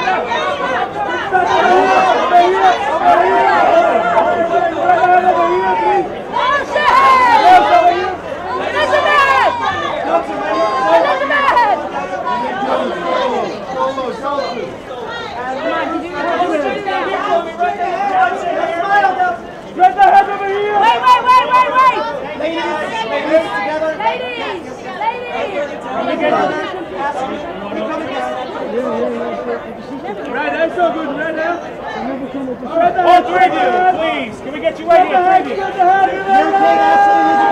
All three of you, please. Can we get you right here?